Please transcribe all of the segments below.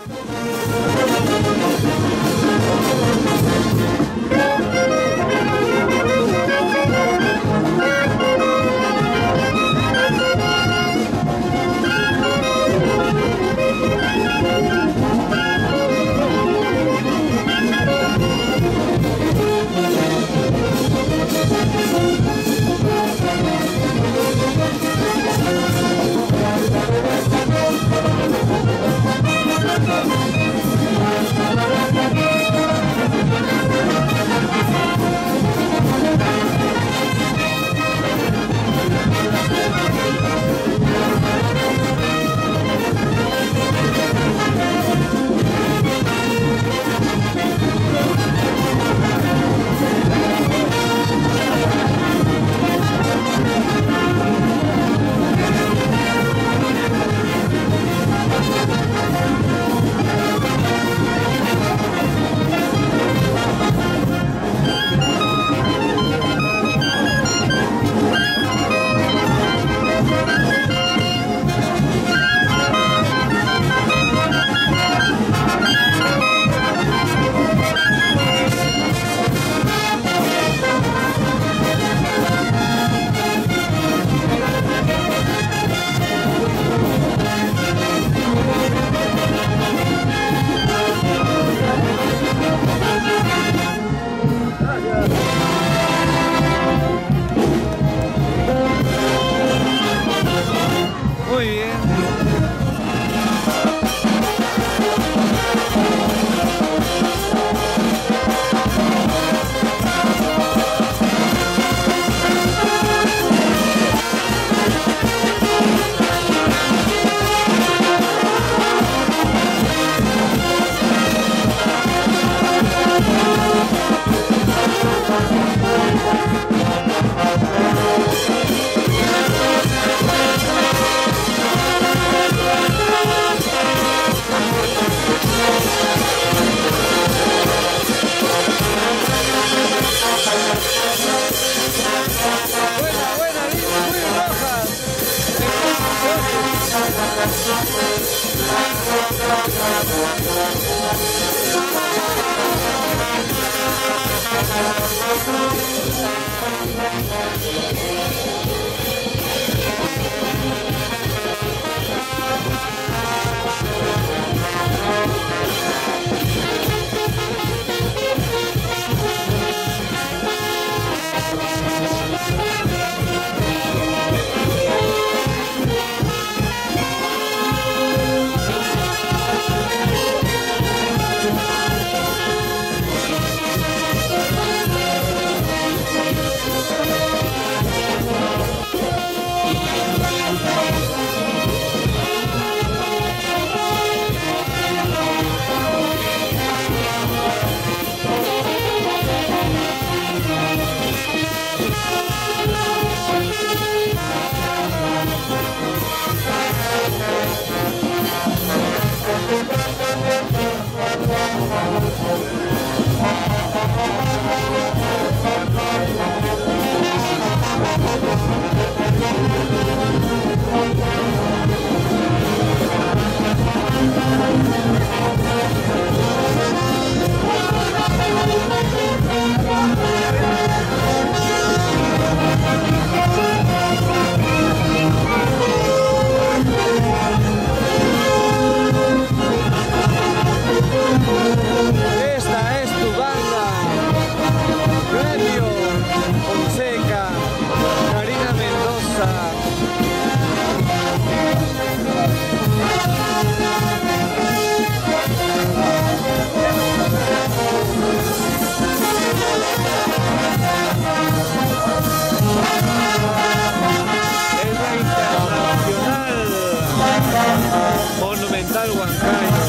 Monumental Huancayo.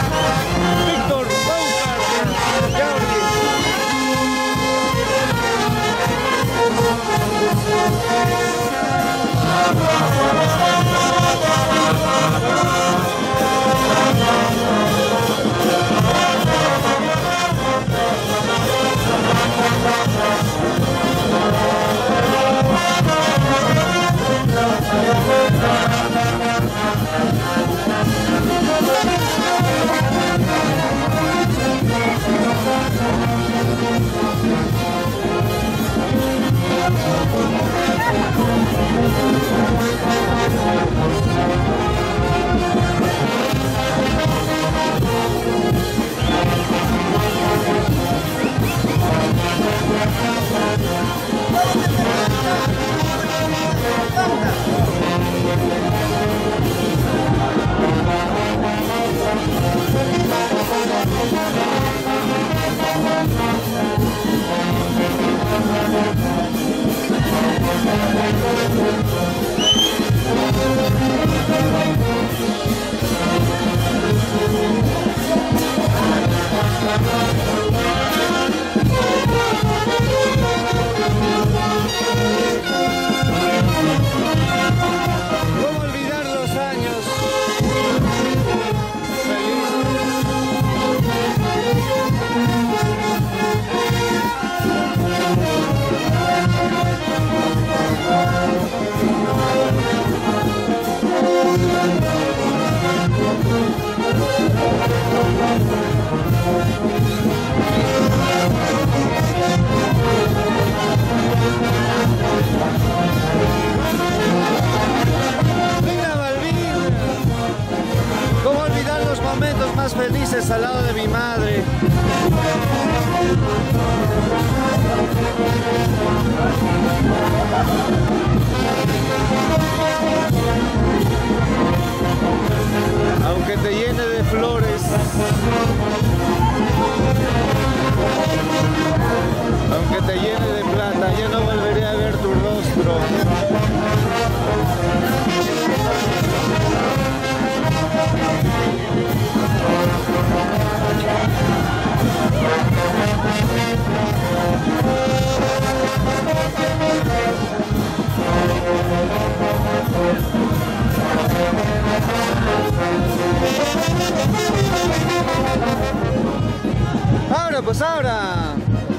Víctor Paucar, Felices al lado de mi madre. Aunque te llene de flores, aunque te llene de plata, ya no volveré a ver tu rostro. Ahora, pues ahora.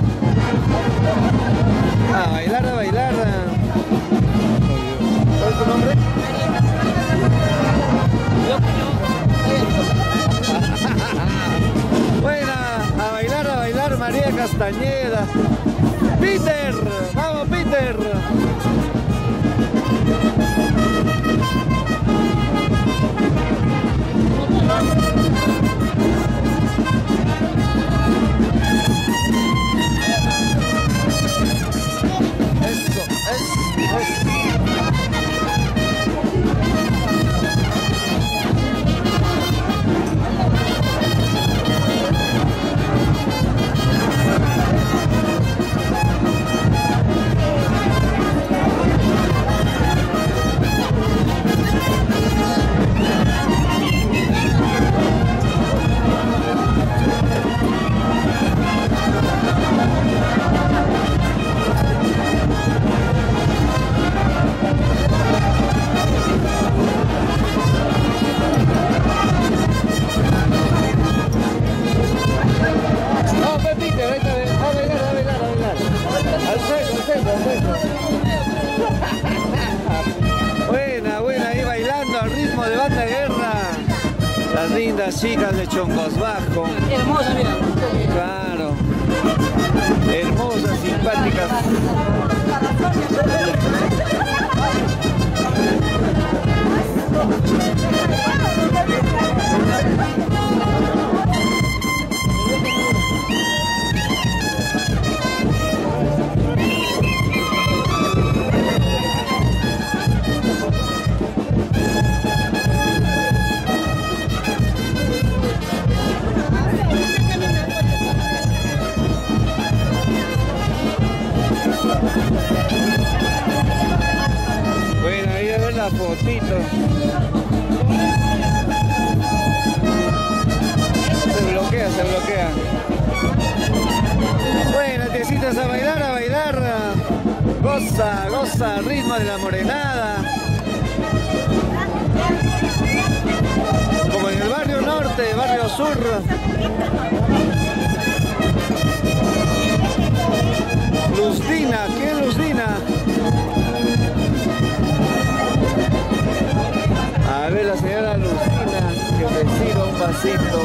A bailar, a bailar. ¿Cuál es tu nombre? Buena, a bailar, María Castañeda. Peter, vamos Peter. Buena, ahí bailando al ritmo de Banda Guerra. Las lindas chicas de Chongos Bajo. Hermosa, mira. Claro. Hermosas, simpáticas. Bueno, ahí a ver la fotito. Se bloquea. Bueno, tiecitas a bailar, a bailar. goza, goza, ritmo de la morenada. Como en el barrio norte, barrio sur. Luzdina, ¿quién es Luzdina? A ver, la señora Luzdina, que me sirva un vasito.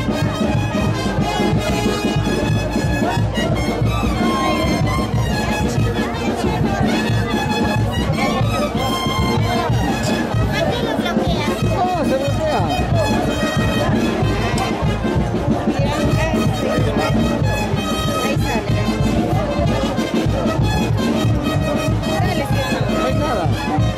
¡Oh, se bloquea! Ahí sale. No hay nada.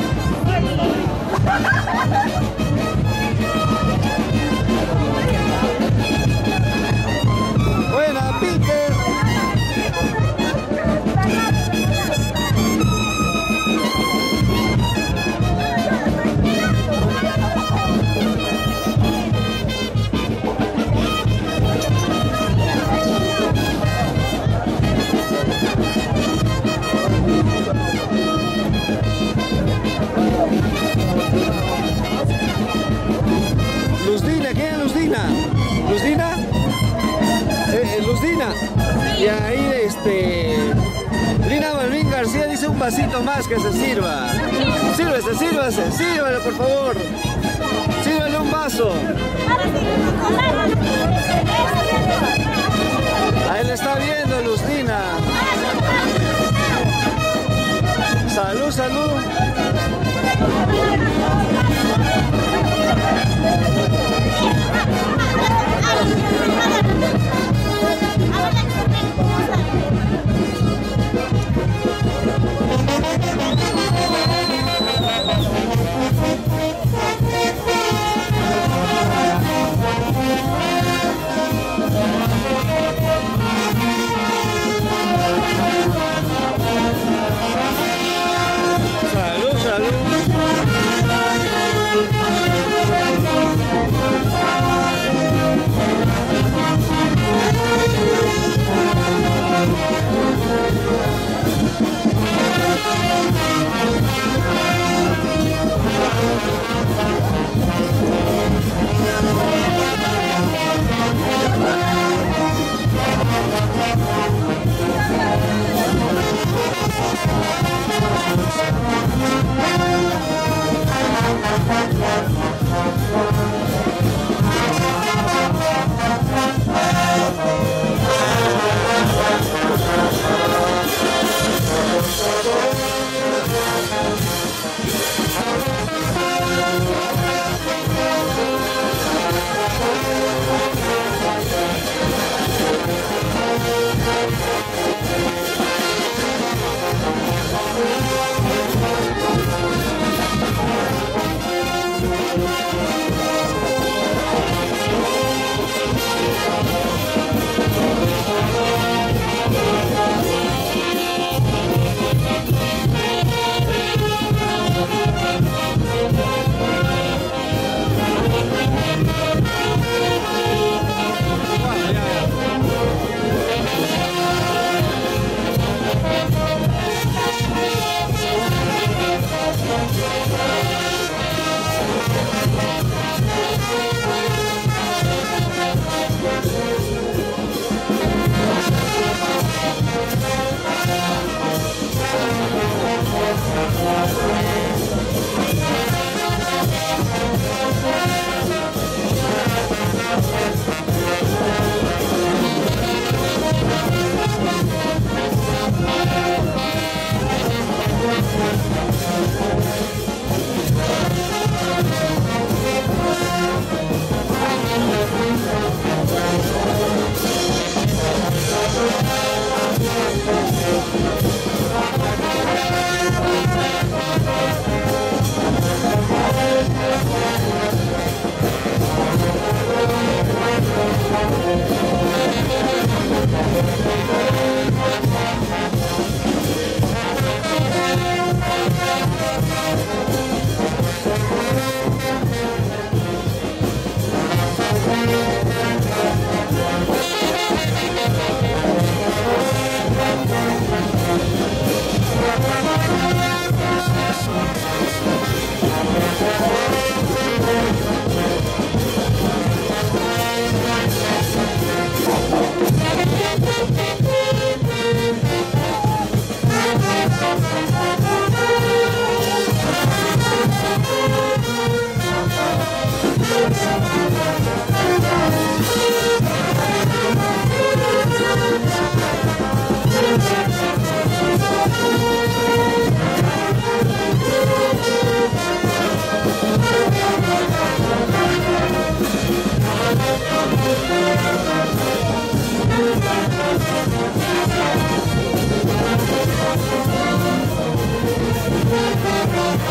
Buena, Peter. Luzdina, ¿quién es Luzdina? ¿Luzdina? Luzdina. Y ahí Lina Balvin García dice un vasito más que se sirva. Sírvese, sírvase, sírvale por favor. Sírvale un vaso. Ahí le está viendo Luzdina. Salud, salud.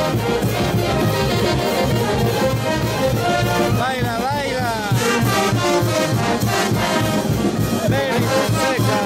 Baila, baila. Mary Fonseca.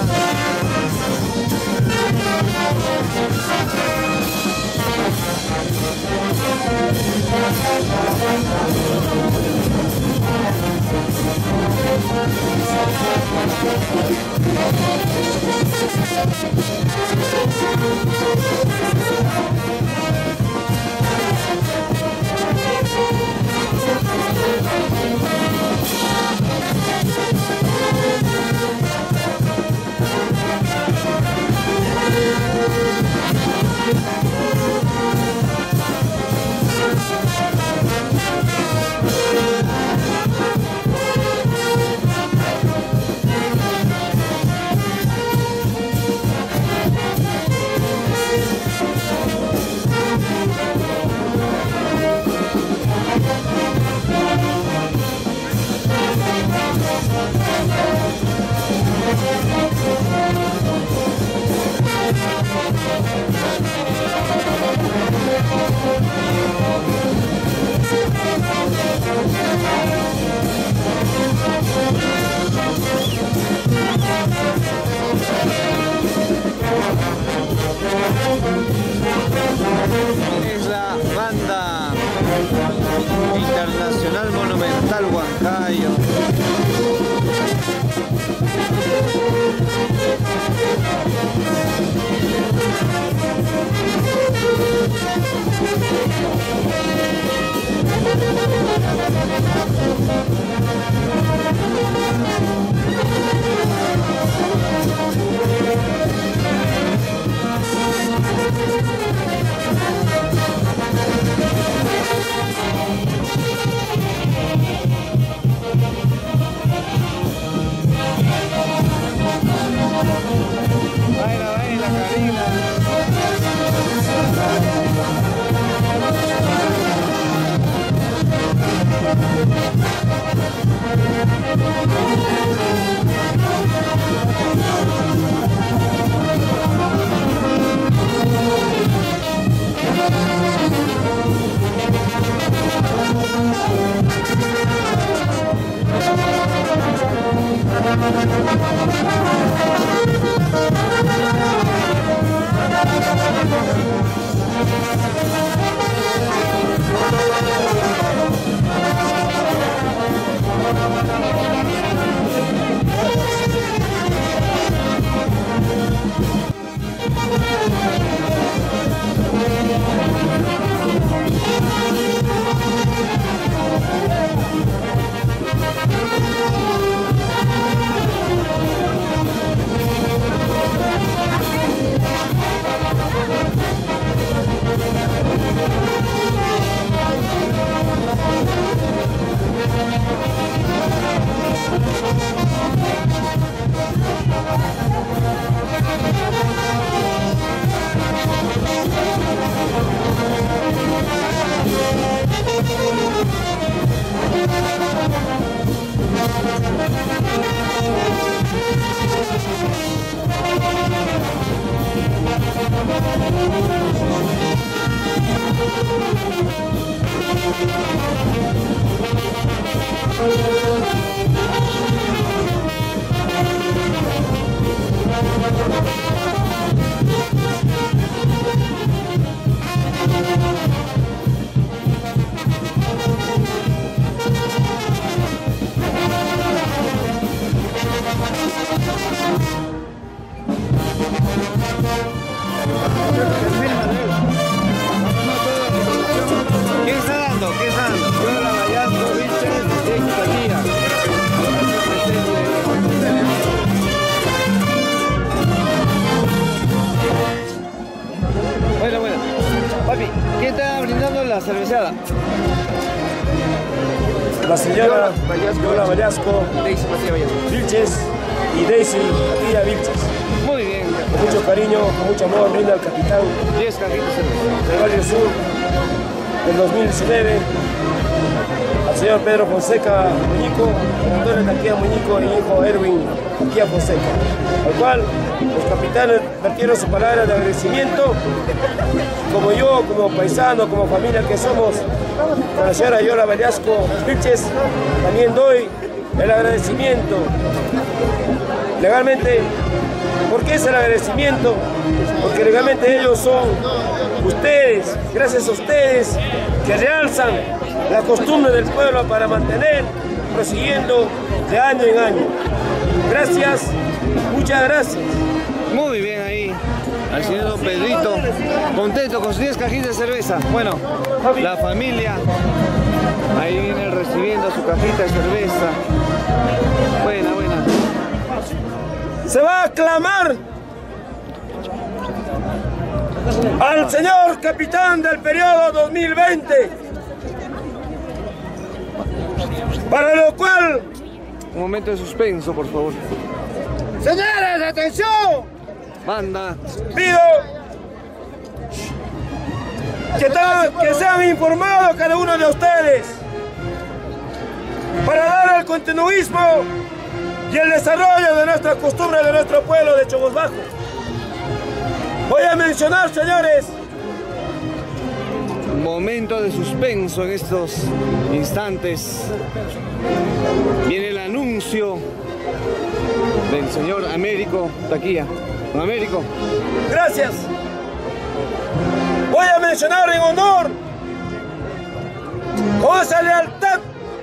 Es la banda internacional Monumental Huancayo. Baila, baila, Karina. ¿Quién está dando? ¿Quién está dando? Yo la Vallasco, Vilches y Quintanilla. Bueno, bueno. Papi, ¿quién está brindando la cervezada? La señora Vallasco. Yola Vallasco, Daisy Matías Vallasco. Vilches y Daisy Matías Vilches. Muy bien. Con mucho cariño, con mucho amor, brinda al capitán 10 cajitas de cerveza. del Valle Sur del 2019 al señor Pedro Fonseca Muñico, Antonio Taquía Muñico y hijo Erwin Taquía Fonseca, al cual los capitanes vertieron su palabra de agradecimiento, como yo, como paisano, como familia que somos, con la señora Yola Velasco Vilches, también doy el agradecimiento. Legalmente, ¿por qué es el agradecimiento? Porque legalmente ellos son ustedes, gracias a ustedes, que realzan la costumbre del pueblo para mantener, prosiguiendo de año en año. Gracias, muchas gracias. Muy bien ahí, al señor don Pedrito, contento con sus 10 cajitas de cerveza. Bueno, la familia, ahí viene recibiendo su cajita de cerveza. Buena, buena. Se va a aclamar al señor capitán del periodo 2020, para lo cual... Un momento de suspenso, por favor. Señores, atención. Banda. Pido que sean informados cada uno de ustedes para dar el continuismo y el desarrollo de nuestra costumbre de nuestro pueblo de Chongos Bajo. Voy a mencionar, señores, Momento de suspenso en estos instantes. Viene el anuncio del señor Américo Taquía. Don Américo. gracias. Voy a mencionar en honor, con esa lealtad,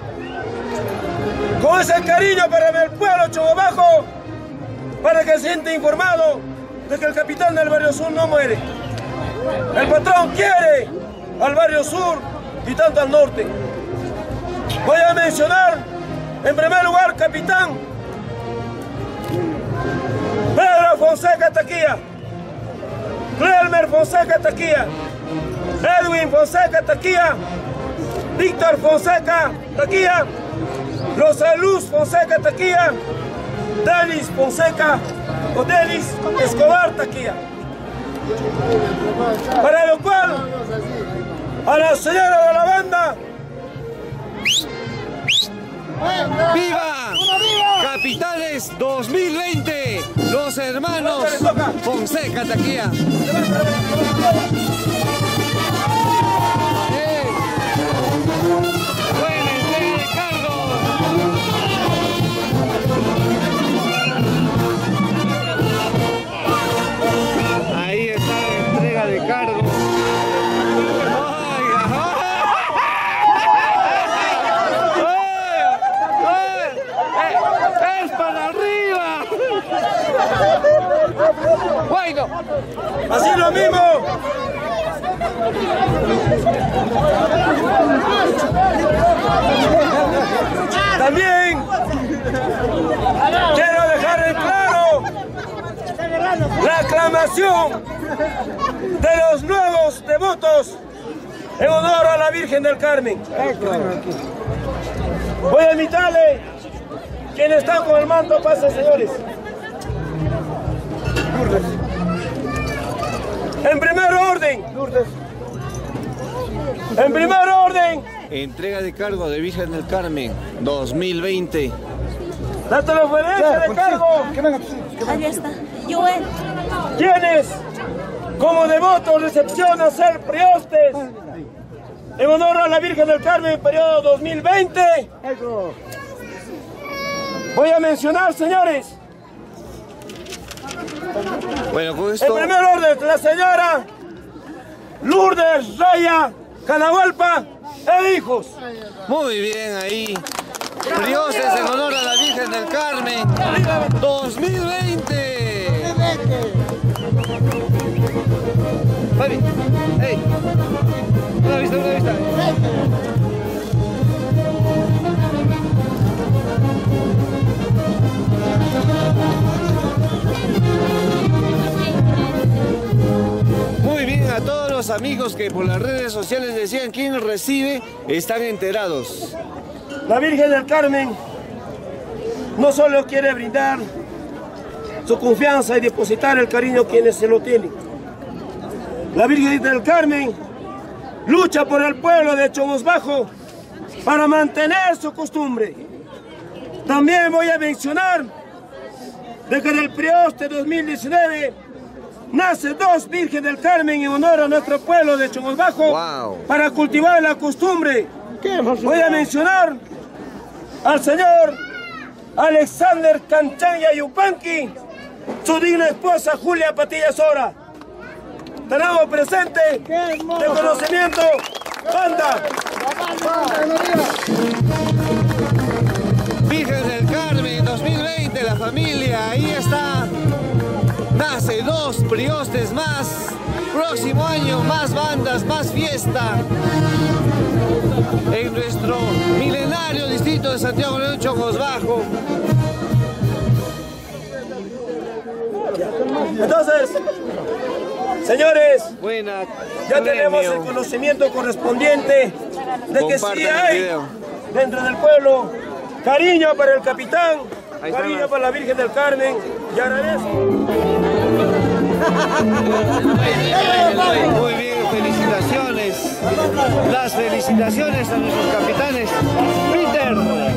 con ese cariño para el pueblo Chongos Bajo, para que se siente informado de que el capitán del Barrio Sur no muere. El patrón quiere al Barrio Sur y tanto al norte. Voy a mencionar, en primer lugar, capitán Pedro Fonseca Taquía, Clelmer Fonseca Taquía, Edwin Fonseca Taquía, Víctor Fonseca Taquía, Rosa Luz Fonseca Taquía, Denis Fonseca o Denis Escobar Taquía. Para lo cual, a la señora de la banda, ¡Viva! Capitales 2020, los hermanos Fonseca Taquía. Buena entrega de cargos. Ahí está la entrega de cargos. ¡Es para arriba! ¡Bueno! así lo mismo. También quiero dejar en claro la aclamación de los nuevos devotos en honor a la Virgen del Carmen. Voy a invitarle, quienes están con el manto, pasen, señores. En primer orden, Entrega de cargo de Virgen del Carmen 2020. la transferencia de cargo. Ahí está. Joel. Quienes, como devotos, recepcionan ser priostes en honor a la Virgen del Carmen, periodo 2020. Voy a mencionar, señores, Bueno, con en esto... primer orden, la señora Lourdes Raya Canahualpa e hijos. Muy bien ahí. Prioses en honor a la Virgen del Carmen 2020. Fabi, hey. Una vista, una vista. Muy bien, a todos los amigos que por las redes sociales decían quién recibe, están enterados. La Virgen del Carmen no solo quiere brindar su confianza y depositar el cariño a quienes se lo tienen. La Virgen del Carmen lucha por el pueblo de Chongos Bajo para mantener su costumbre. También voy a mencionar de que en el Prioste 2019 nace 2 Virgen del Carmen en honor a nuestro pueblo de Chongos Bajo para cultivar la costumbre. Voy a mencionar al señor Alexander Canchanya Yupanqui, su digna esposa Julia Patilla Sora. Tenemos presente de conocimiento, banda. Virgen del Carmen 2020, la familia, ahí está. Nace 2 priostes más. Próximo año más bandas, más fiesta. En nuestro milenario distrito de Santiago León, Chongos Bajo. Entonces, señores, buena, ya tenemos el conocimiento correspondiente de que sí hay dentro del pueblo cariño para el capitán, cariño para la Virgen del Carmen, y agradezco. Muy bien, felicitaciones. Las felicitaciones a nuestros capitanes. Peter.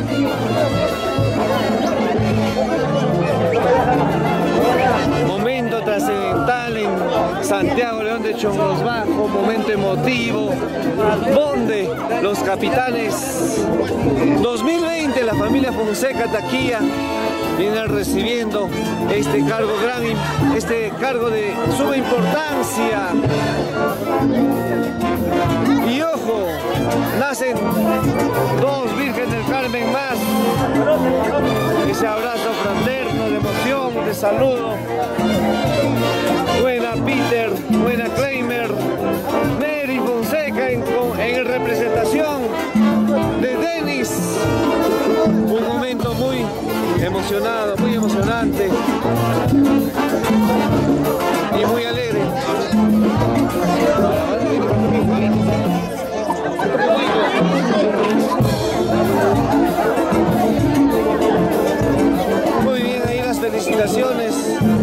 Momento trascendental en Santiago León de Chongos Bajo, momento emotivo, donde los capitanes 2020, la familia Fonseca Taquilla, viene recibiendo este cargo de suma importancia. Y ojo, nacen 2 Virgen del Carmen más. Ese abrazo fraterno de emoción, de saludo. Buena Peter, buena Kramer, Mary Fonseca en representación de Denis. Un momento muy emocionado, muy emocionante y muy alegre. Muy bien, ahí las felicitaciones.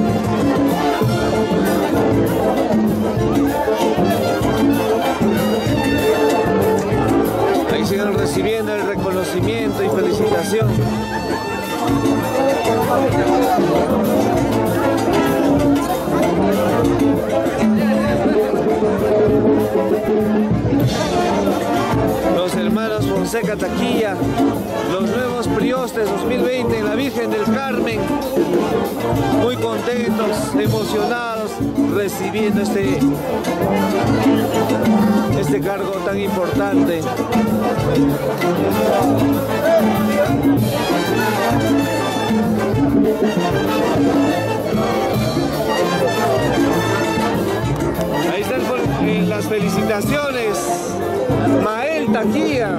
Ahí siguen recibiendo el reconocimiento y felicitación. Los hermanos Fonseca Taquilla, los nuevos priostes 2020 en la Virgen del Carmen, muy contentos, emocionados, recibiendo este cargo tan importante. Ahí están las felicitaciones. Mael Taquilla.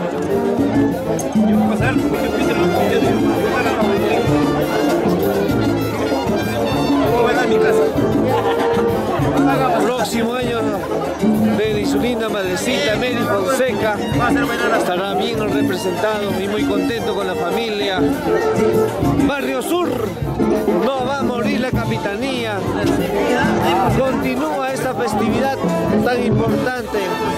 Próximo año de su linda madrecita Mary Fonseca estará bien representado y muy contento con la familia. Barrio Sur, no va a morir la capitanía. Continúa esta festividad tan importante.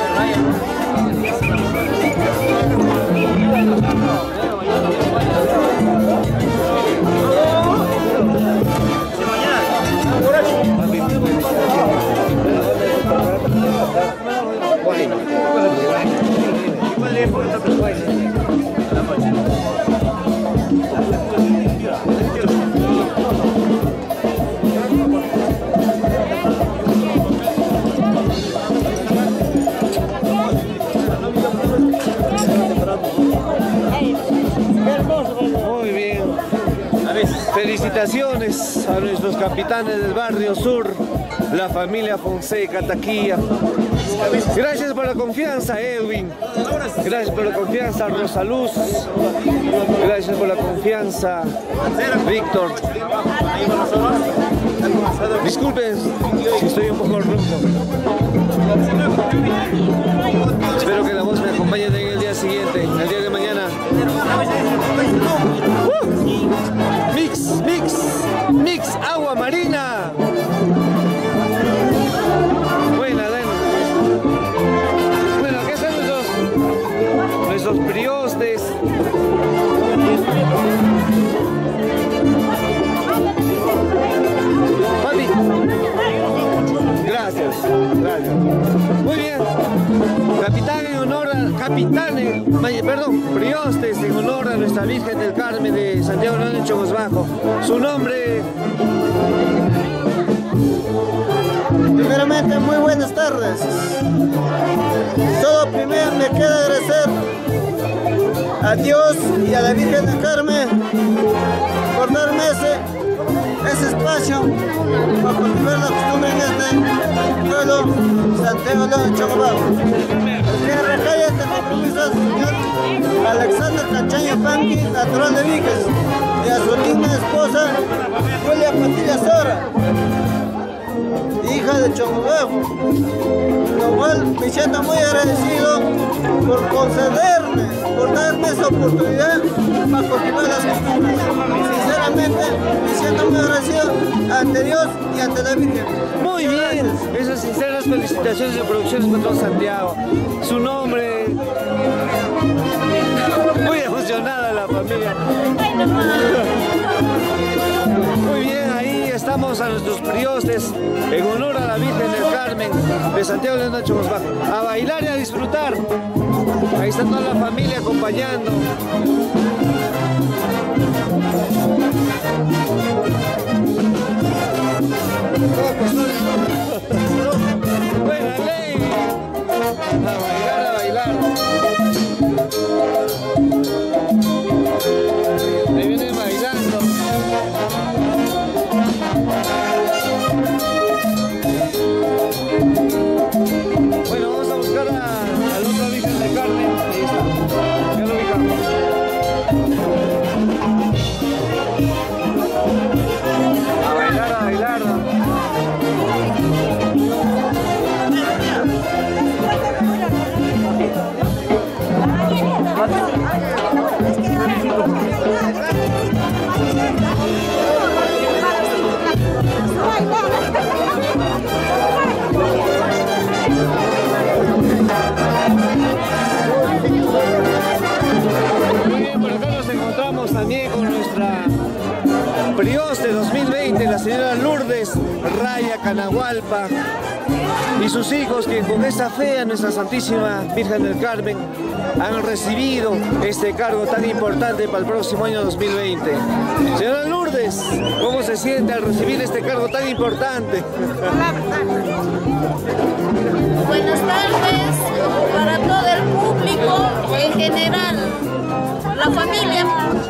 Muy bien. Felicitaciones a nuestros capitanes del Barrio Sur, la familia Fonseca Taquilla. Gracias por la confianza, Edwin. Gracias por la confianza, Rosaluz. Gracias por la confianza, Víctor. Disculpen si estoy un poco ronco. Espero que la voz me acompañe en el día siguiente, el día de mañana. Mix, agua marina. Buena, Den. Bueno, ¿qué son nuestros Gracias. Muy bien. Priostes en honor a nuestra Virgen del Carmen de Santiago León de Chongos Bajo. Su nombre. Primeramente, muy buenas tardes. Todo primero me queda agradecer a Dios y a la Virgen del Carmen por darme ese espacio para cultivar la costumbre en este pueblo Santiago León de Chongos Bajo. Que recae este compromiso al señor Alexander Cachaño Panqui, natural de Viques, y a su linda esposa Julia Patilla Sora, hija de Chongos Bajo, lo cual me siento muy agradecido por concederme, por darme esa oportunidad para cultivar las costumbres. Sinceramente me siento muy agradecido ante Dios y ante la Virgen. Muy bien, esas sinceras felicitaciones de Producciones Patrón Santiago. Su nombre. Muy emocionada la familia. Muy bien, ahí estamos a nuestros priostes en honor a la Virgen del Carmen de Santiago León de Chongos Bajo. A bailar y a disfrutar. Ahí está toda la familia acompañando. Buena ley. A bailar, a bailar. Ahí vienen bailando. Bueno, vamos a buscar al otro Virgen de Carmen. Ahí está. Ya lo ubicamos. A bailar, a bailar. Muy bien, por acá nos encontramos también con nuestra Prioste 2020, la señora Lourdes Raya Canahualpa y sus hijos, que con esta fe a nuestra Santísima Virgen del Carmen han recibido este cargo tan importante para el próximo año 2020. Señora Lourdes, ¿cómo se siente al recibir este cargo tan importante? Buenas tardes para todo el público en general, la familia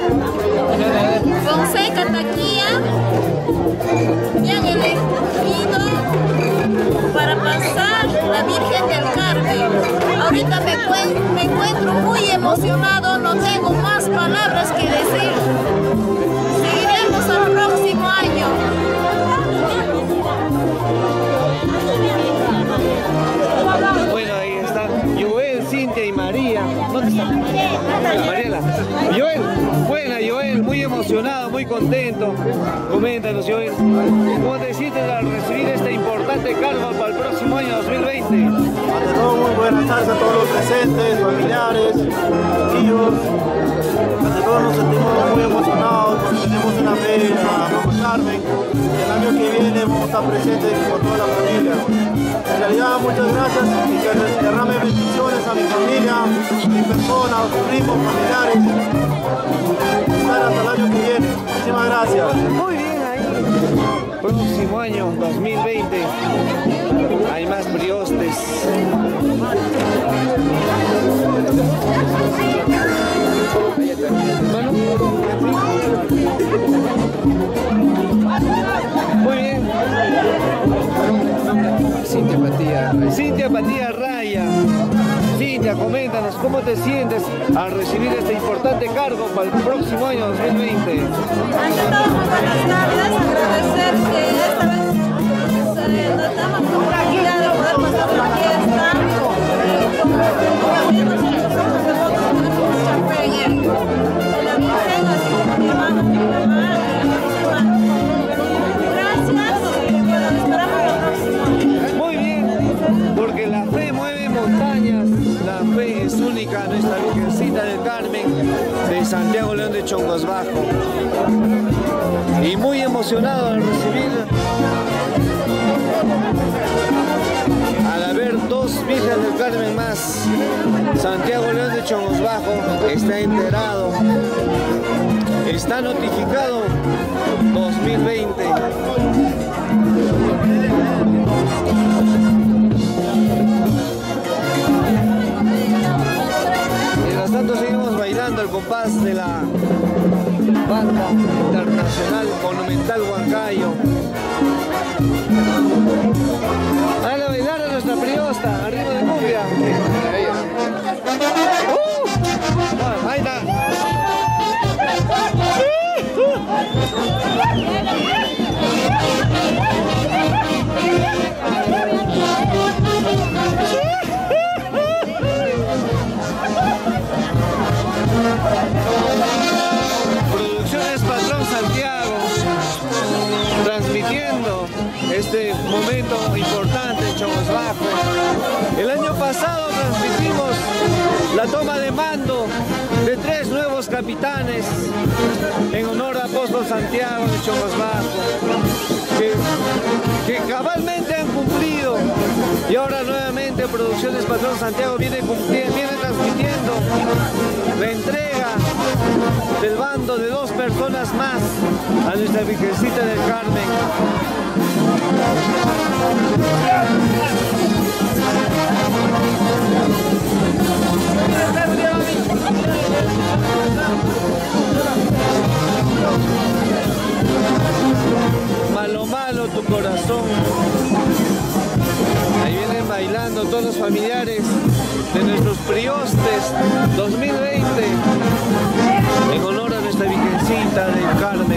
Fonseca Taquía me han elegido para pasar la Virgen del Carmen. Ahorita me encuentro muy emocionado, no tengo más palabras que decir. Seguiremos al próximo año. Bueno, ahí están Joel, Cintia y María. ¿Dónde está? Mariela. Joel, buena Joel, muy emocionado, muy contento. Coméntanos, Joel, ¿cómo te sientes al recibir este importante cargo para el próximo año 2020? Ante todo, muy buenas tardes a todos los presentes, familiares, tíos. Ante todo nos sentimos muy emocionados porque tenemos una fe en la Virgen Carmen. El año que viene vamos a estar presentes con toda la familia. En realidad, muchas gracias y que derrame bendiciones a mi familia, a mi persona, a mis primos, familiares. Estar hasta el año que viene. Muchísimas gracias. Muy bien, ahí. Próximo año 2020 hay más priostes. Bueno, muy bien. Cintia Patilla Raya. Cintia, coméntanos, ¿cómo te sientes al recibir este importante cargo para el próximo año 2020? Ante todo, muy buenas tardes, agradecer que esta vez nos damos la oportunidad de poder pasar la fiesta. Como también nosotros somos devotos, tenemos mucha fe en la Virgen, así como mi hermano, mi mamá, mis hermanos. Gracias y bueno, esperamos el próximo año. Muy bien, porque la fe mueve montañas, la fe es única, nuestra Virgencita del Carmen de Santiago León de Chongos Bajo. Y muy emocionado al recibir 2 Virgen del Carmen más. Santiago León de Chongos Bajo está enterado, está notificado 2020. Mientras tanto seguimos bailando al compás de la banda internacional Monumental Huancayo. Dale a bailar a nuestra priosta, arriba de cumbia. Ahí está. Producciones Patrón Santiago, transmitiendo este momento importante en Chongos Bajo. El año pasado transmitimos la toma de mando de 3 nuevos capitanes en honor a Apóstol Santiago de Chongos Bajo, que cabalmente han cumplido, y ahora nuevamente Producciones Patrón Santiago viene transmitiendo la entrega del bando de 2 personas más a nuestra Virgencita del Carmen. Malo, malo tu corazón. Ahí vienen bailando todos los familiares de nuestros priostes 2020 en honor a nuestra Virgencita del Carmen.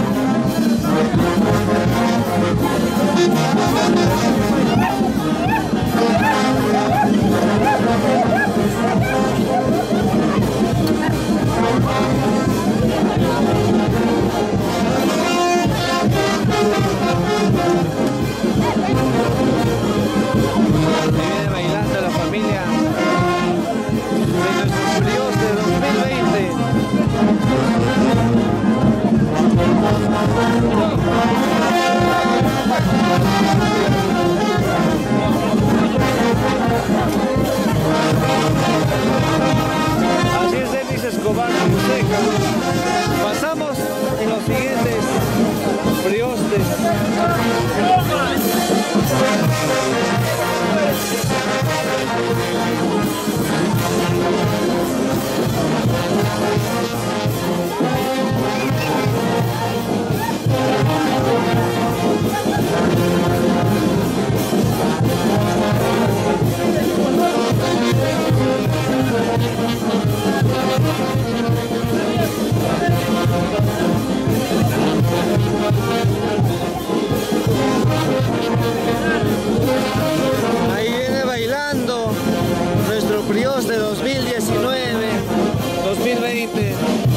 Viene bailando la familia de nuestros priostes 2020. Así es, Denis Escobar Fonseca. Pasamos en los siguientes priostes. Ahí viene bailando nuestro prioste 2019, 2020.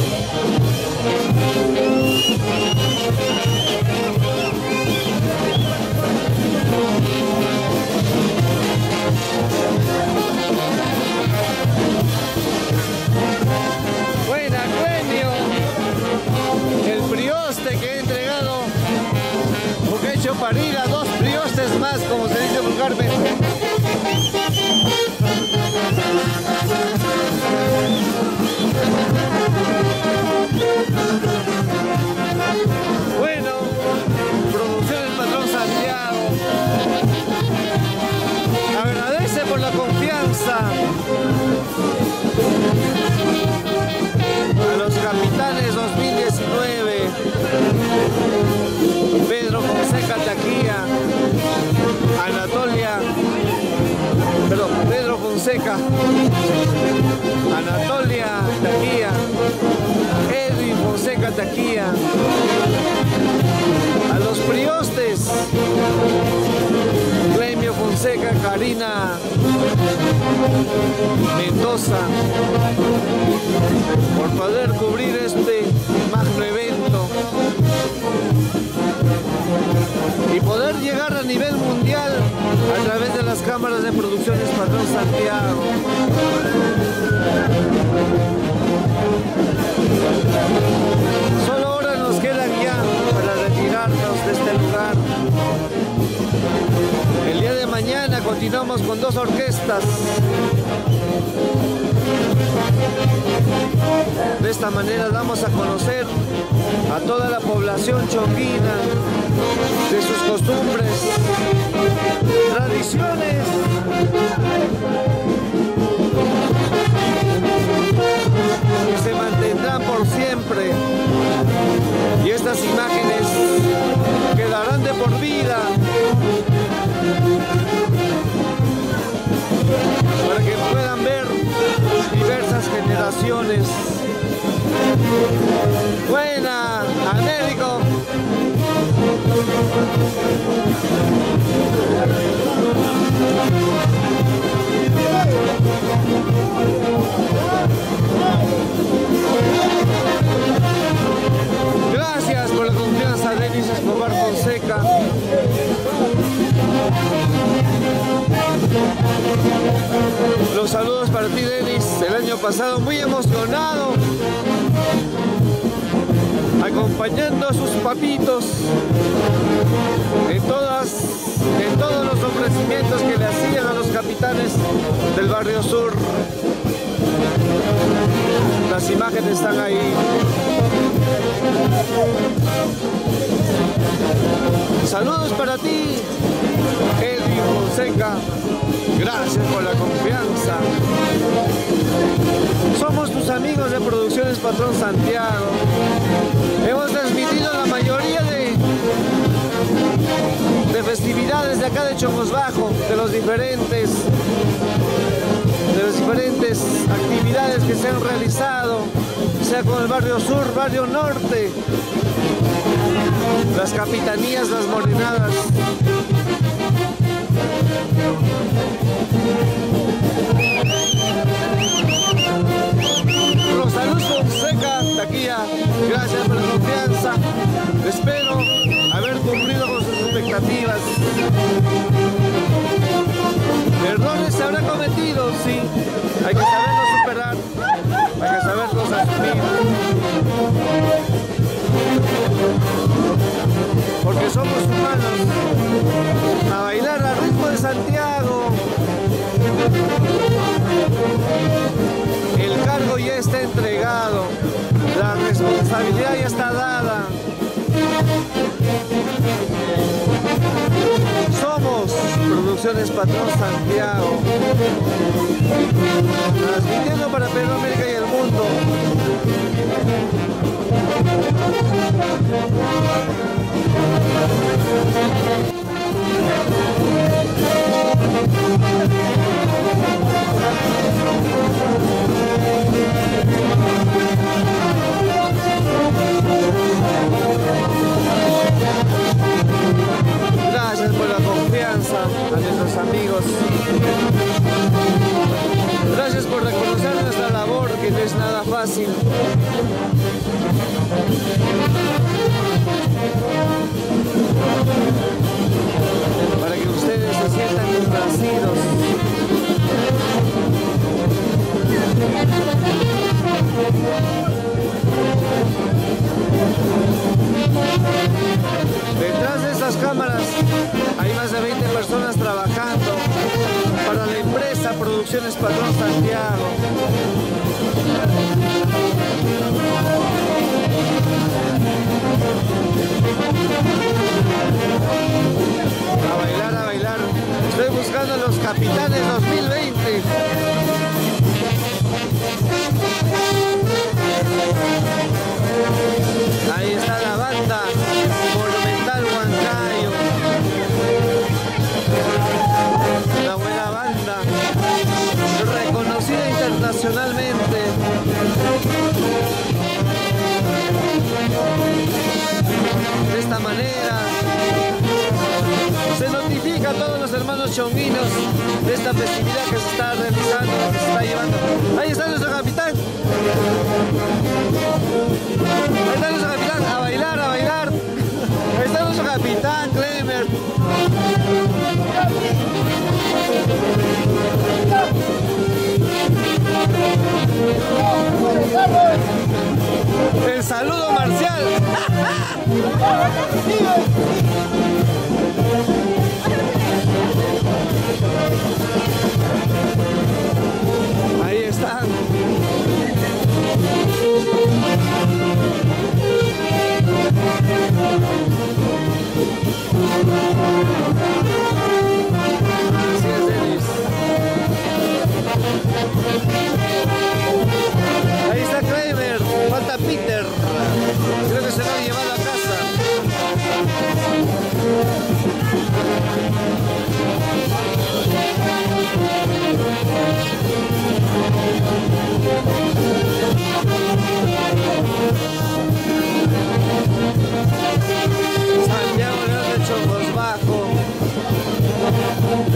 Buena, Clenio, el prioste que he entregado, porque he hecho parir a 2 priostes más, como se dice vulgarmente. Bueno, Producciones Patrón Santiago agradece por la confianza a los capitanes 2019, Pedro Fonseca Taquía, Pedro Fonseca, Anatolia Taquía, Edwin Fonseca Taquía, a los priostes Clemio Fonseca, Karina Mendoza, por poder cubrir este magno evento y poder llegar a nivel mundial a través de las cámaras de Producciones Patrón Santiago. Solo horas nos quedan ya para retirarnos de este lugar. El día de mañana mañana continuamos con 2 orquestas. De esta manera damos a conocer a toda la población chonguina de sus costumbres, tradiciones que se mantendrán por siempre, y estas imágenes quedarán de por vida para que puedan ver diversas generaciones. Buena, Américo. Gracias por la confianza, Denis Escobar Fonseca. Los saludos para ti, Denis. El año pasado muy emocionado, acompañando a sus papitos en todos los ofrecimientos que le hacían a los capitanes del barrio sur. Las imágenes están ahí. Saludos para ti, Edwin Fonseca. Gracias por la confianza. Somos tus amigos de Producciones Patrón Santiago. Hemos transmitido la mayoría de festividades de acá de Chongos Bajo, de las diferentes actividades que se han realizado, sea con el barrio sur, barrio norte, las capitanías, las morenadas. Rosaluz Fonseca, Taquilla, gracias por la confianza. Espero haber cumplido con sus expectativas. Errores se habrán cometido, sí. Hay que saberlos superar, hay que saberlos asumir. Porque somos humanos. A bailar al ritmo de Santiago. El cargo ya está entregado, la responsabilidad ya está dada. Somos Producciones Patrón Santiago, transmitiendo para Perú, América y el mundo. Gracias por la confianza a nuestros amigos. Gracias por reconocer nuestra labor, que no es nada fácil. Para que ustedes se sientan complacidos. Detrás de esas cámaras hay más de 20 personas trabajando para la empresa Producciones Patrón Santiago. A bailar, a bailar. Estoy buscando a los capitanes 2020. Ahí está la banda Monumental Huancayo. Una buena banda, reconocida internacionalmente. De esta manera se notifica a todos los hermanos chonguinos de esta festividad que se está realizando, que se está llevando. Ahí está nuestro capitán. Ahí está nuestro capitán, a bailar, a bailar. Ahí está nuestro capitán, Clemer. El saludo marcial.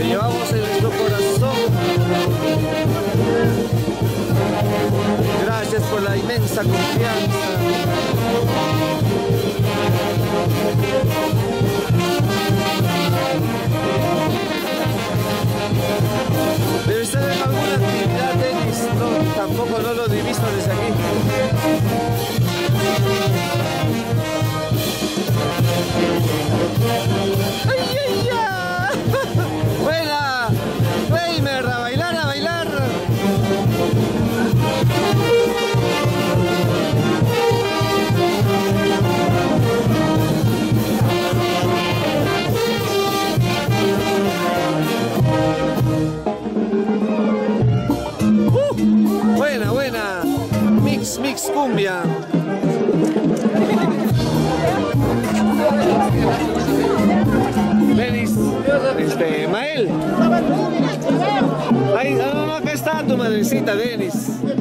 Te llevamos en nuestro corazón. Gracias por la inmensa confianza. Debe estar en alguna actividad, Denis. No, tampoco no lo he visto desde aquí. ¡Ay, ay, ay! ¡Buena! ¡Weimer! ¡A bailar, a bailar! Buena, buena. Mix cumbia. Denis, Mael. Ahí, no, acá está tu madrecita, Denis.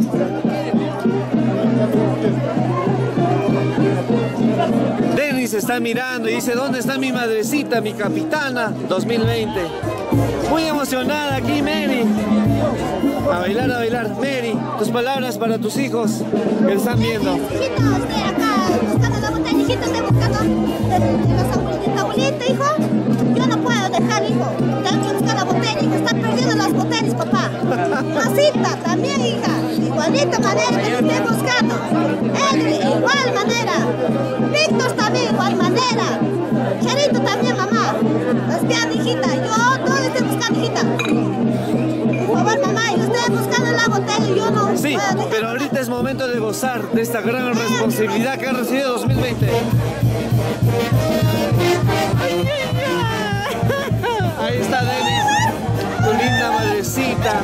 Denis está mirando y dice, ¿dónde está mi madrecita, mi capitana 2020? Muy emocionada aquí, Mary. A bailar, Mary. Tus palabras para tus hijos que están viendo. Hijitos, estoy acá buscando la botella, hijitos, estoy buscando de los abuelitos, hijo. Yo no puedo dejar, hijo. Tengo que buscar la botella, hijo. Están perdiendo las botellas, papá. Rosita, también, hija. Igualita manera que lo estoy buscando. Edwin, igual manera. Víctor también, igual manera. Cherito también, mamá. Espiando, hijita. Yo no le estoy buscando, hijita. Por favor, mamá, yo estoy buscando la botella y yo no sí, puedo dejar. pero ahorita es momento de gozar de esta gran responsabilidad que ha recibido 2020. Ahí está Denis, tu linda madrecita.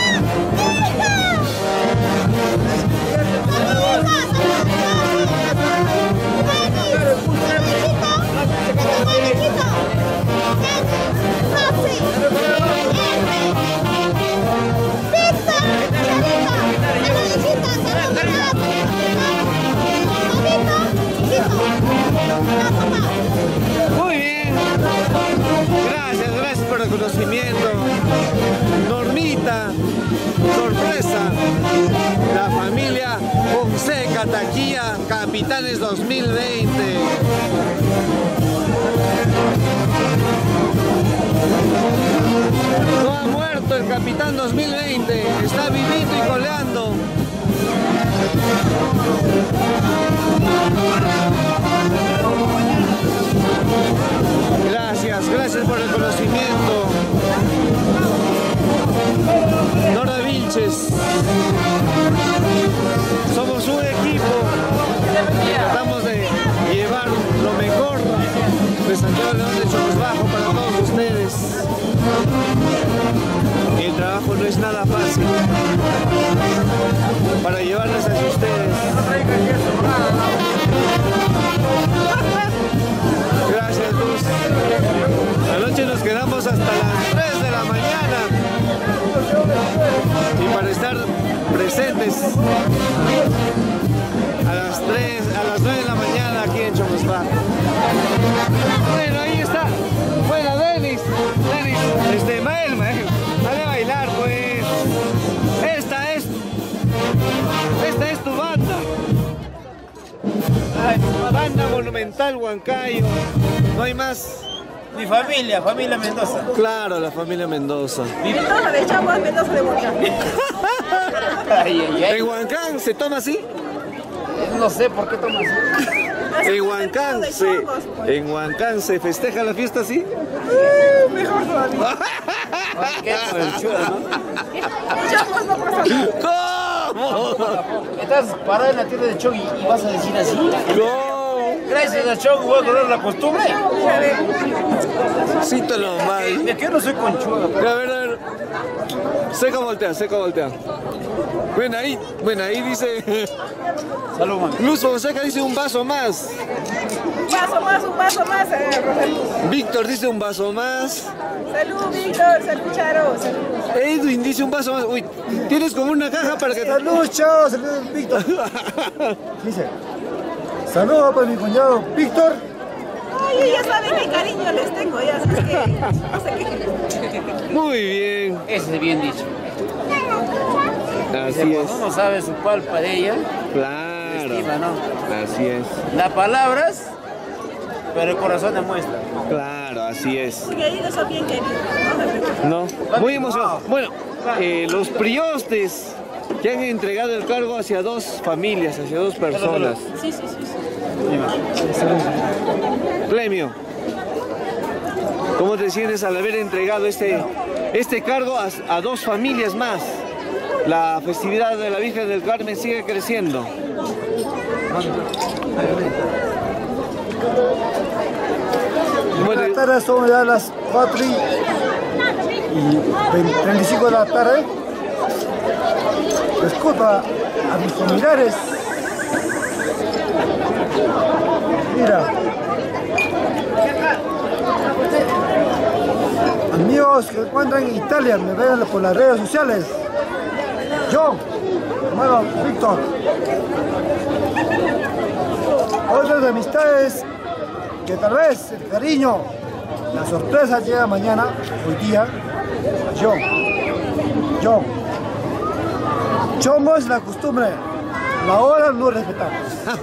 Muy bien. Gracias por el conocimiento. Normita, sorpresa. La familia Fonseca Taquilla, Capitanes 2020. No ha muerto el Capitán 2020, está vivito y coleando. Gracias por el conocimiento. Nora Vilches. Somos un equipo. Tratamos de llevar lo mejor de Santiago León de Chorrosbajo para todos ustedes. Y el trabajo no es nada fácil para llevarles hacia ustedes. Gracias, Luz. Anoche nos quedamos hasta las 3 de la mañana y para estar presentes a las 9 de la mañana aquí en Chorrosbajo. Bueno, ahí está. Bueno, Denis, Mael, dale a bailar, pues. Esta es tu banda. Banda Monumental Huancayo. No hay más. Mi familia Mendoza. Claro, la familia Mendoza. Mendoza de Chapos, Mendoza de Huancán. ¿En Huancán se toma así? No sé por qué toma así. En Huancán se festeja la fiesta así. Mejor todavía. ¿Qué es el chulo, no? Chapos no pasa nada. ¿Cómo? Estás parado en la tienda de Chog y vas a decir así. No. Gracias a Chog voy a correr la costumbre. Siéntalo mal. Es que yo no soy conchuda. A ver. Seca voltea. Bueno, ahí dice. Salud, mami. Luz Fonseca dice un vaso más. Un vaso más, Rogelio. Víctor dice un vaso más. Salud, Víctor, salud, Charo, salud. Edwin dice un vaso más. Uy, tienes como una caja para que... Salud, chao, salud, Víctor. Dice, saludos para mi cuñado Víctor Oye, ya saben qué cariño les tengo, ya sabes que no sé qué. Muy bien. Ese es bien dicho. Así es. Uno sabe su palpa de ella. Claro. Estima, ¿no? Así es. Las palabras, pero el corazón demuestra. Claro, así es. Porque ellos son bien queridos. No, muy emocionado. Bueno, los priostes que han entregado el cargo hacia dos familias, hacia dos personas. Sí, sí, sí. Premio. ¿Cómo te sientes al haber entregado este cargo a dos familias más? La festividad de la Virgen del Carmen sigue creciendo. Buenas tardes, son ya las 4:35 de la tarde. Disculpa a mis familiares. Mira. Amigos que encuentran en Italia, me ven por las redes sociales. Yo, hermano Víctor. Otras amistades que tal vez el cariño, la sorpresa llega mañana, hoy día. Yo. Chomo es la costumbre, la hora no respetamos.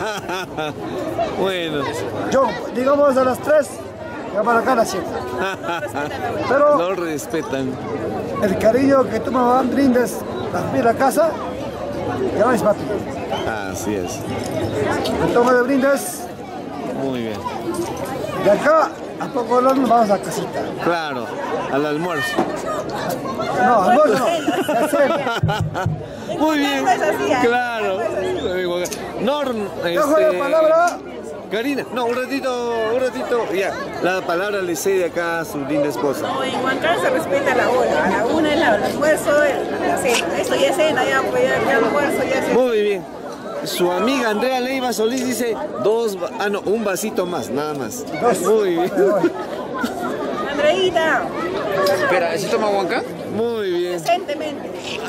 Bueno. Yo, digamos a las 3, ya para acá a las 7. Pero No respetan. el cariño que tú me brindes a la casa, ya no es papi. Así es. Me toma de brindes, Muy bien. de acá a poco nos vamos a casita. Claro, al almuerzo. No, almuerzo no, ya sé. Muy bien. No es así, ¿eh? Claro. Norm, Dejo la palabra. Karina, no, un ratito, ya. La palabra le cede acá a su linda esposa. No, en Huancar se respeta la hora. A la 1 el almuerzo, la cena. Esto ya es cena, ya, pues ya almuerzo, ya es cena. Muy bien. Su amiga Andrea Leiva Solís dice un vasito más, nada más. Muy bien. Andreita, Espera, ¿sí toma Huanca? Muy bien. decentemente.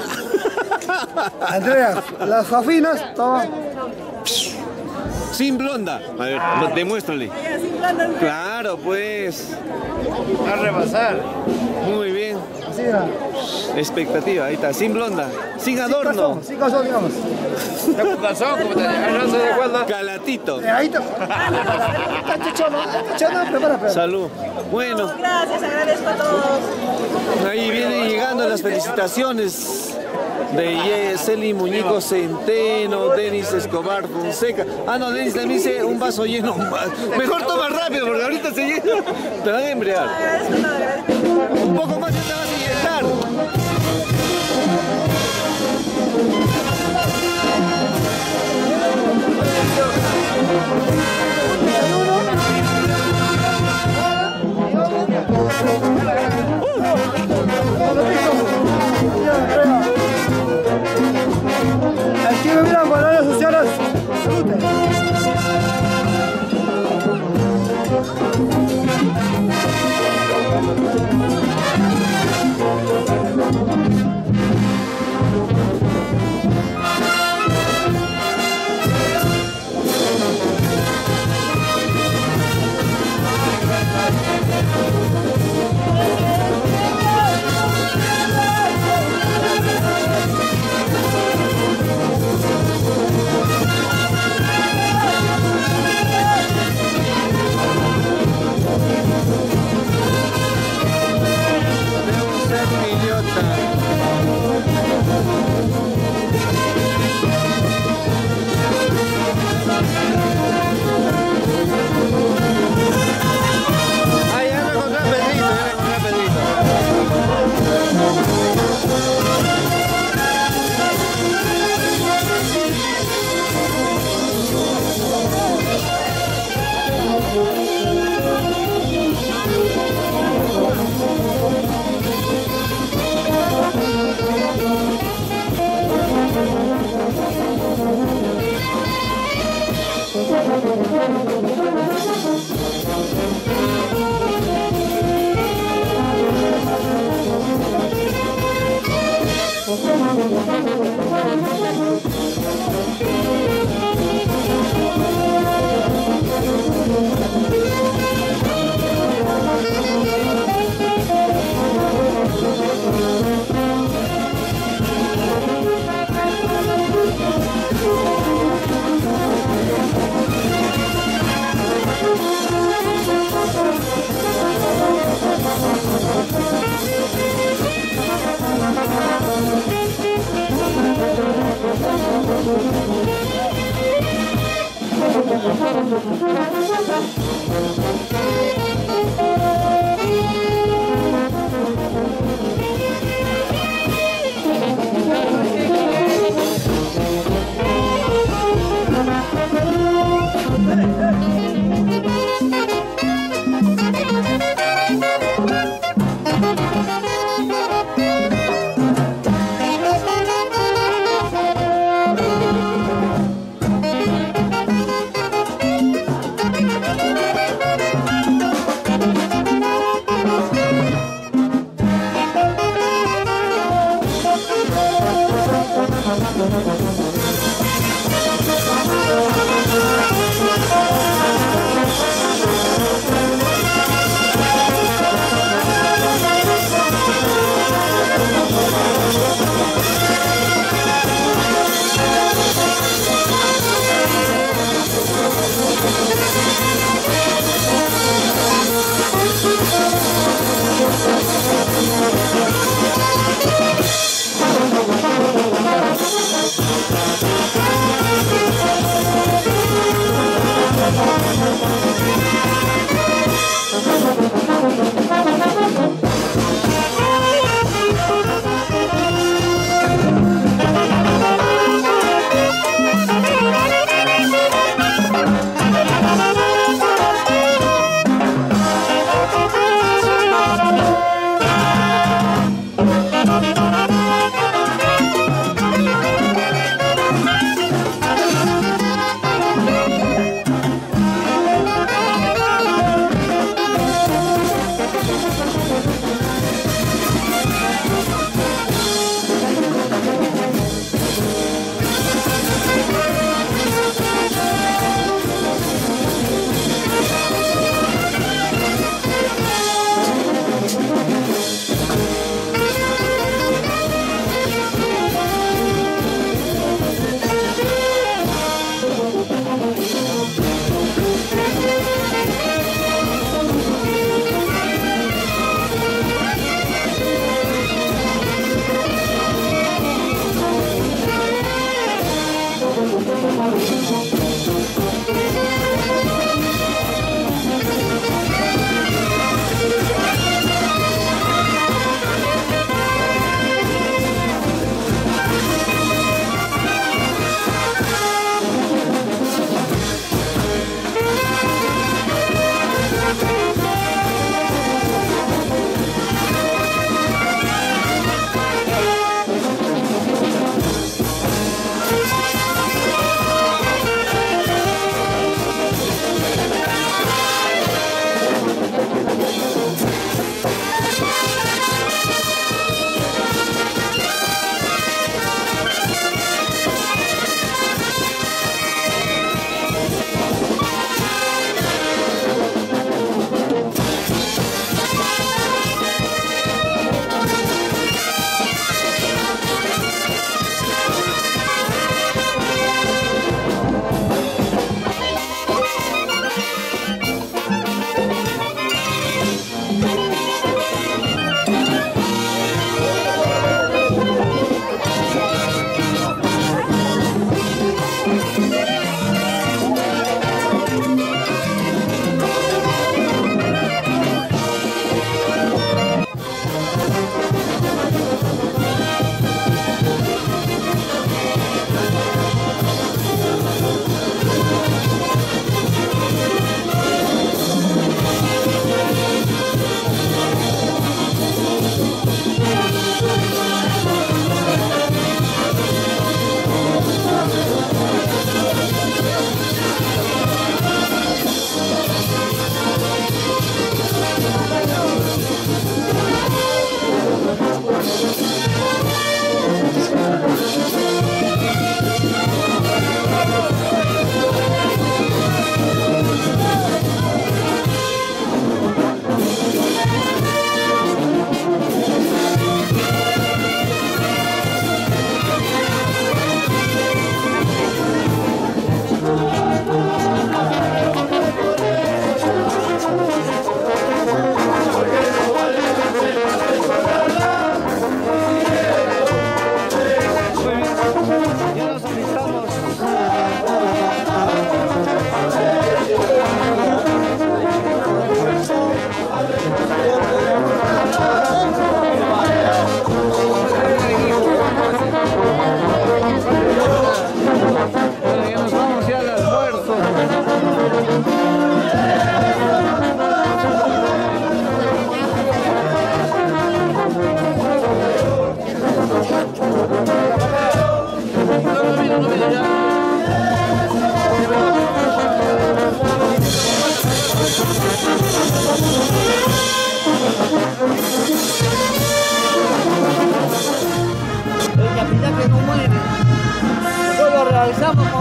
Andrea, las fafinas toman. Sin blonda. A ver, demuéstrale. Ya, sin planta. Claro, pues. A rebasar. Muy bien. Así era. Expectativa, ahí está. Sin blonda. Sin adorno. Sí, casó, digamos. Ya con calzón, como te no se da cuenta. Calatito. Ahí está. Está prepara. Salud. Bueno, Gracias, agradezco a todos. ahí vienen llegando las felicitaciones de Yeseli Muñico Centeno, Denis Escobar Fonseca. No, Denis también dice un vaso lleno más. Mejor toma rápido porque ahorita se llena. Te van a embriagar. Agradezco todo, agradezco. Un poco más ya te vas a inyectar. Aquí me miran por las redes sociales. Salute. Debo ser un idiota. Ya me encontré a Pedrito,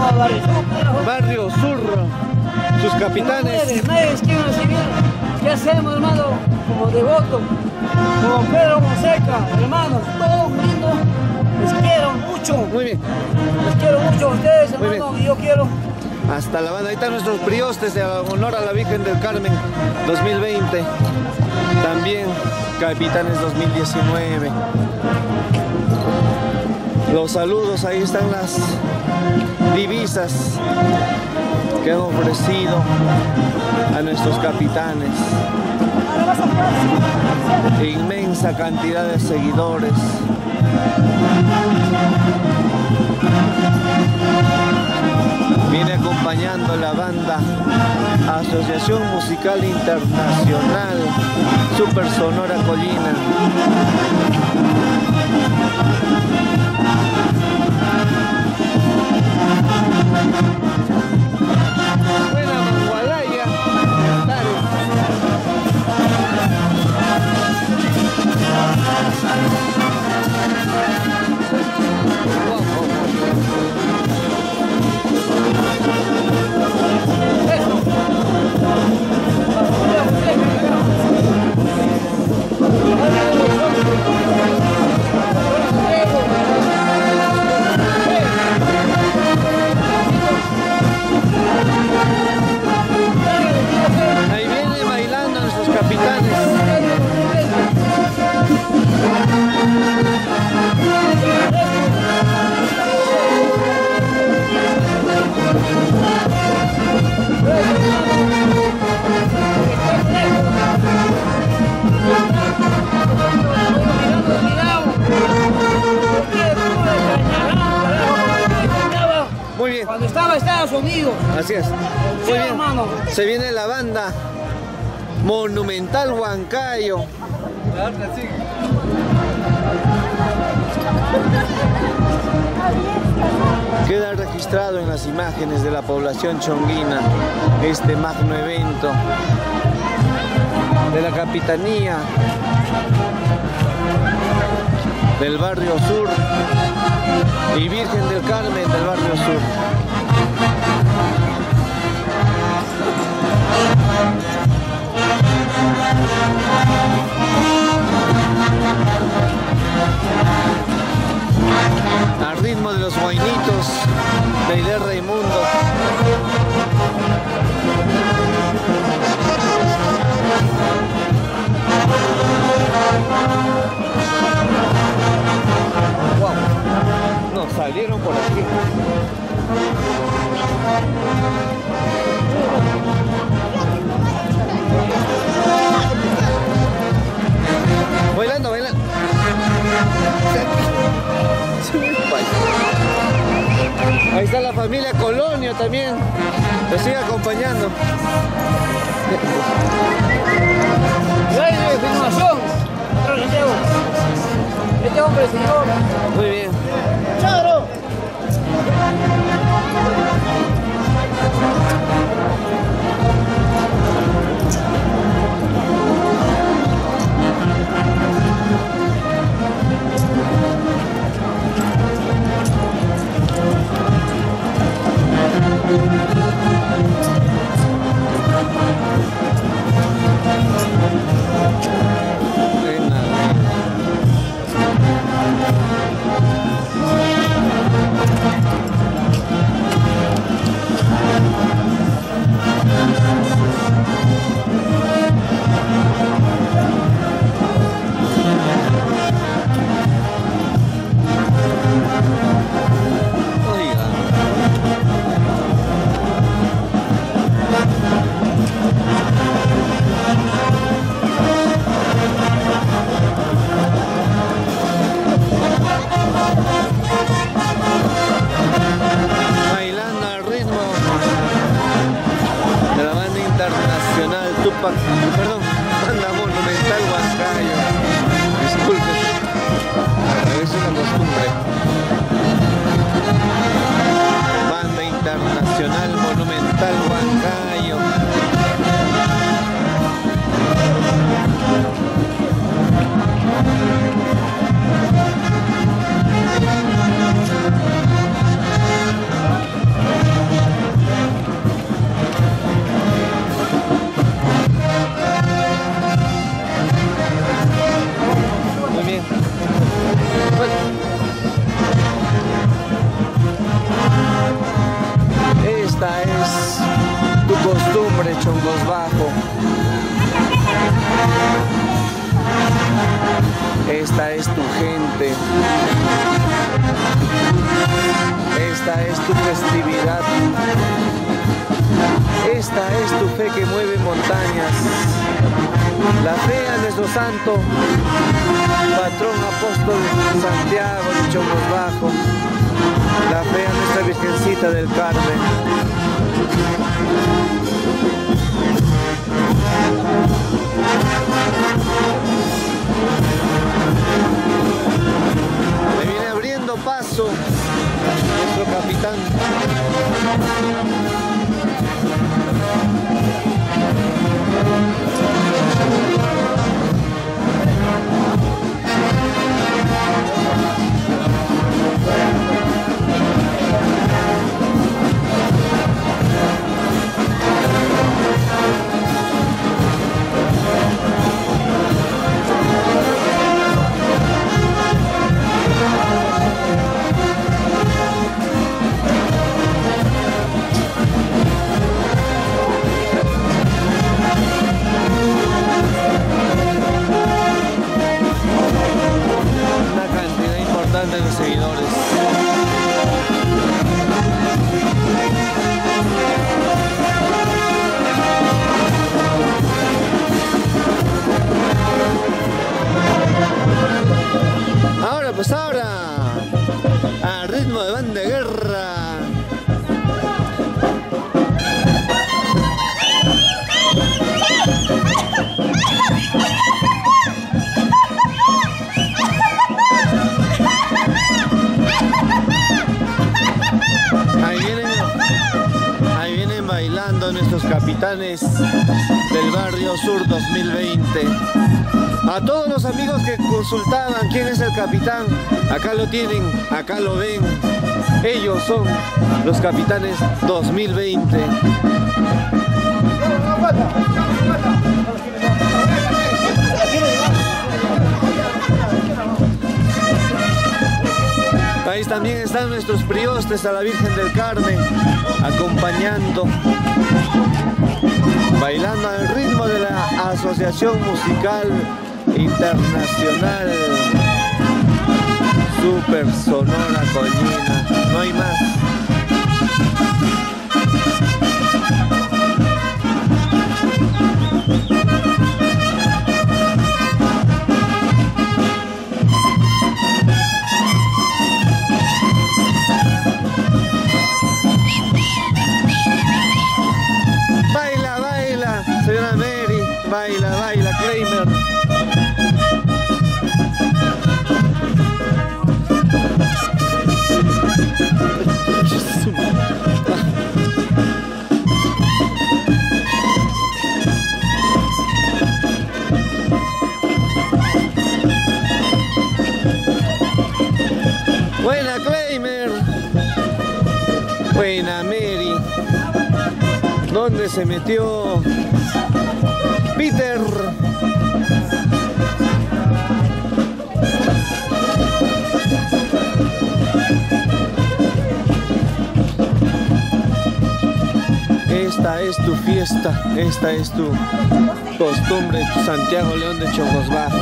Barrio Sur, sus capitanes. Nadie les quiere recibir. ¿Qué hacemos, hermano? Como devoto, como Pedro Fonseca, hermanos, todos unidos. Les quiero mucho. Muy bien. Les quiero mucho a ustedes, Muy hermano, y yo quiero. Hasta la banda. Ahí están nuestros priostes en honor a la Virgen del Carmen 2020. También capitanes 2019. Los saludos, ahí están las divisas que han ofrecido a nuestros capitanes. Inmensa cantidad de seguidores. Viene acompañando la banda Asociación Musical Internacional Super Sonora Colina. Buena Mangualaya, ahí viene bailando nuestros capitanes. Muy bien. Cuando estaba en Estados Unidos. Así es. Muy bien. Hermano. Se viene la banda Monumental Huancayo. Queda registrado en las imágenes de la población chonguina este magno evento de la Capitanía del Barrio Sur y Virgen del Carmen del Barrio Sur. Al ritmo de los guainitos de Aide Raimundo. Wow, no, salieron por aquí. Bailando, bailando. Ahí está la familia Colonio también. Los sigue acompañando. de filmación. Este hombre, señor. Muy bien. ¡Charo! Esta es tu gente. Esta es tu festividad. Esta es tu fe que mueve montañas. La fe a nuestro santo patrón apóstol Santiago de Chongos Bajo. La fe a nuestra Virgencita del Carmen. Le viene abriendo paso nuestro capitán. De los seguidores. Ahora, pues ahora, al ritmo de banda de guerra. Ahí vienen bailando nuestros capitanes del Barrio Sur 2020. A todos los amigos que consultaban quién es el capitán, acá lo tienen, acá lo ven. Ellos son los capitanes 2020. Ahí también están nuestros priostes a la Virgen del Carmen, acompañando, bailando al ritmo de la Asociación Musical Internacional Super Sonora Colina. No hay más. Señora Mary, baila, baila, Kramer. Buena, Kramer. Buena, Mary. ¿Dónde se metió Peter? Esta es tu fiesta, esta es tu costumbre, tu Santiago León de Chongos Bajo.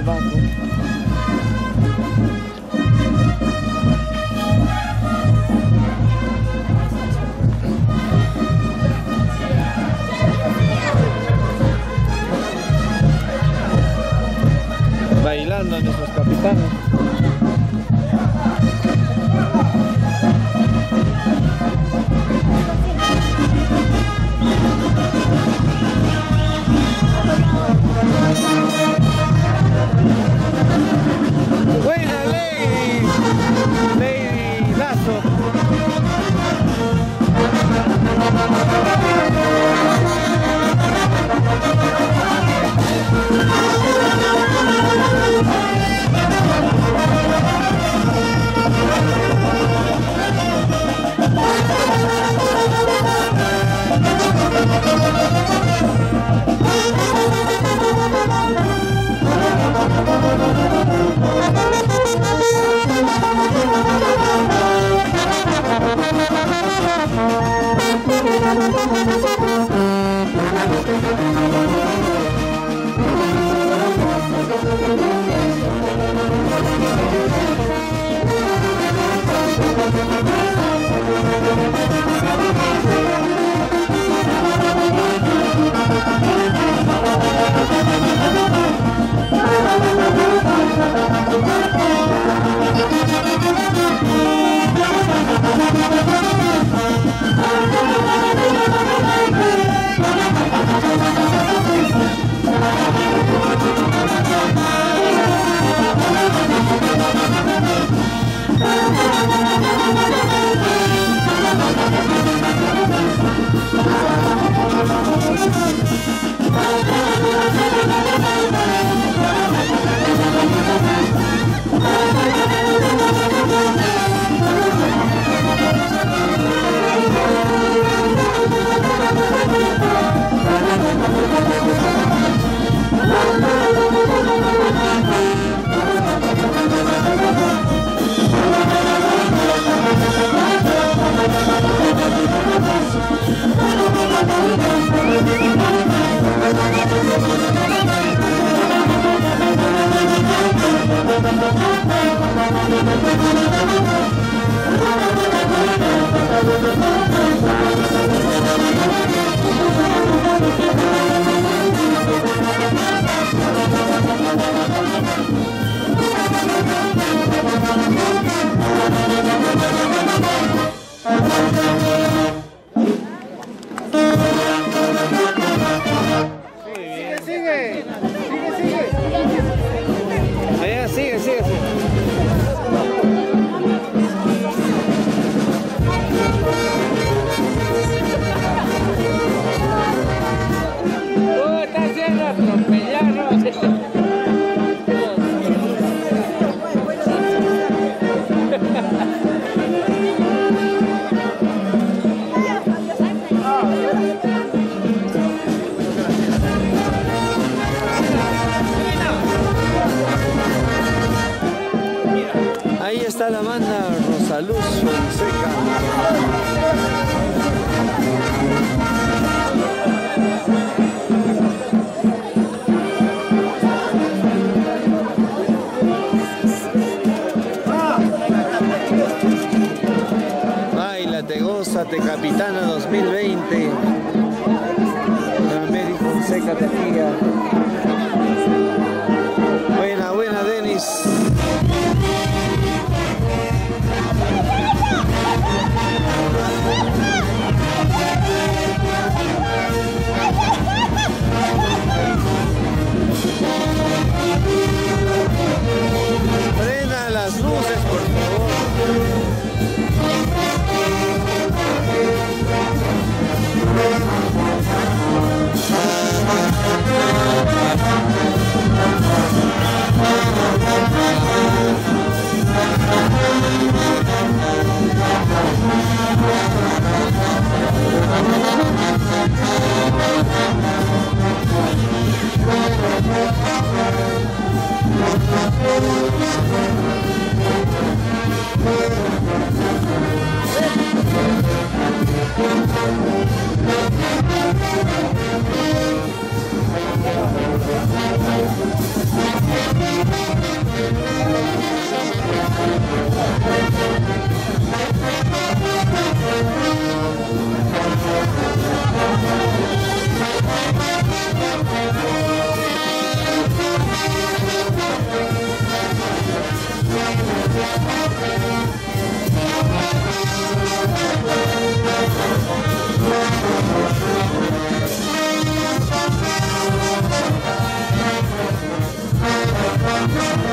banco. Bailando nuestros capitanes. Buena Lady Lazo. Ahí está la banda Rosaluz Fonseca. Báilate, gózate, Capitana 2020. Mary Fonseca Tejía. Buena, buena, Denis. Prenda las luces, por favor. Gracias.